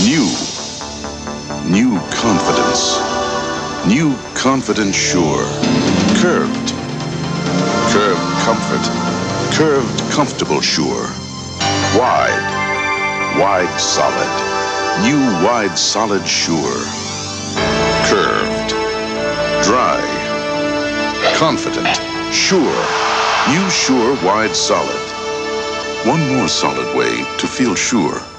New. New confidence. New confidence sure. Curved. Curved comfort. Curved comfortable sure. Wide. Wide solid. New wide solid sure. Curved. Dry. Confident. Sure. New sure wide solid. One more solid way to feel sure.